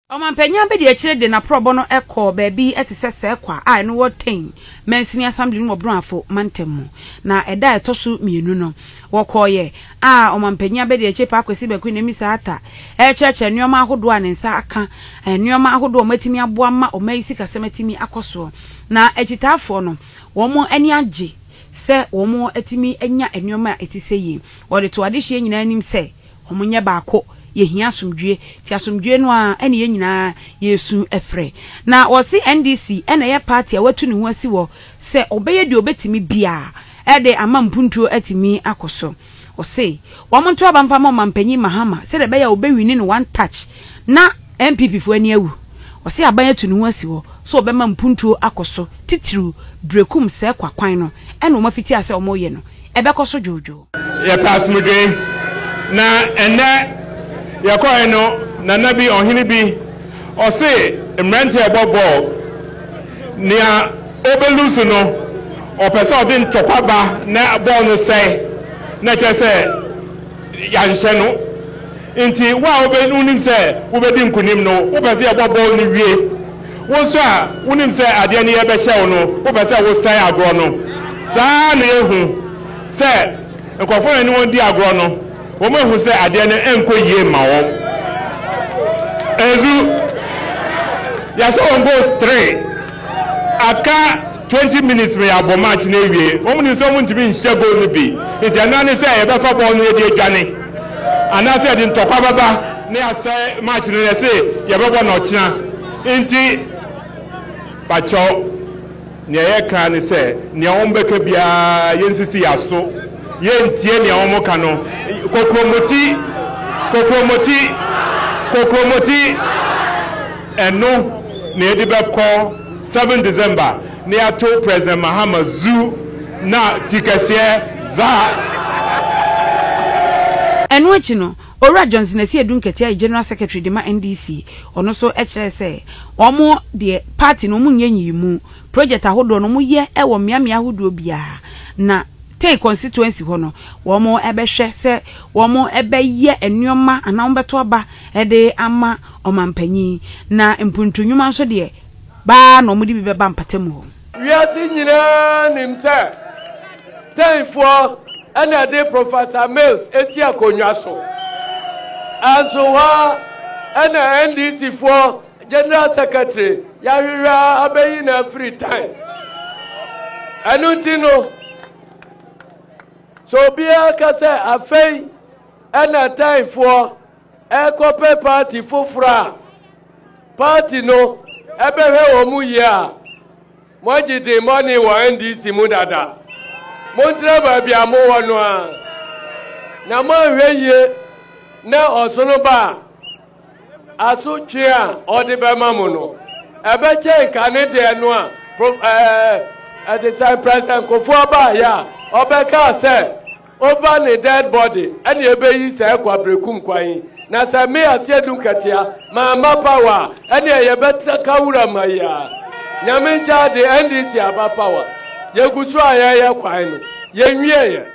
Omampenya be de akire de na probo no ekọ baabi etesese ekwa a no woten mansini assembly no obronafo mantemu na eda etoso mienu no wokoye a omampenya be de akire pa akwesi beku na Amissah Arthur echeche nneoma ahodo a nensa aka nneoma ahodo matimi aboa ma omaisi kasematimi akoso na echitafo no womo ani age se womo atimi anya nneoma etise yi wode to adehye nyina anim se womonye baako yehia asomdwe ti asomdwe no a ene ye nyina yesu efre na wo si NDC ene ye party a watu ne ho asi wo se obeye de obetimi bia ede amampuntuo atimi akoso wo se wo monto abampa ma mampanyi mahama se de beya obewini no one touch na MPP fo ani awu wo se abanya tu ne ho asi wo so obema mpuntuo akoso titiru brekum se kwakwan no ene wo mafiti ase omoye no ebekoso jojo ye pasmudwe na ene yakoy no na nabi ohini bi o se emrante ebobo nia obelusu no o pese odin tokwaba na ball no sei na chese yanhye no nti wa obenunim se obedi nkunim no o pese ebobo no wie wonso a wonim se ade ne ye be hye no o pese wo sai agro no saa na ehu se nkofo ni won di agro no womo hu se ade ne enko yie ma wo ezu ya so on goes 3 aka 20 minutes me abo match na ewie womo ni so mun tibi nhye goal ni bi enti anane se e be fa ball no e die dwane anase de ntokwa baba ne asa match no ye se ye be bo na ochina enti pacho ne ye ka ni se ne on beka bia yensisi yaso yentie ne on moka no kokromoti eno ne edibekọ 7 December ne ato President Mahama Zu na tikese za eno achi no Ora Johnson esi edunketia General Secretary de ma NDC ono so ekire se omo de party no munyenyi mu project ahodo no mu ye ewo miamia ahodo bia na take constituency hono womo ebehwe se womo ebeye enuoma ana mbeto aba ede ama omampanyi na mpuntunwuma nso de ba no mudi bibeba mpatemu ho wiasi nyina nimse tenfo ana de Professor Mills esi akonwa so azowa ana NDC for General Secretary yahwehwa abeyi na free time anutino so bia ka se afei ana time for ekope party fofura party no ebewe omu ya moji de money wa NDC mu dada montre ba bia mo wono a na mo hweye na osono ba asotwe a ode be mamu no ebe che nka ne de no a at the same president kofo ba ya obeka say over the dead body and you be yi say kwa brekum kwan na say me asiedum katia mama power and you better kawura maya nyame cha the NDC aba power ye gusu aya ya kwan no ye nwie ye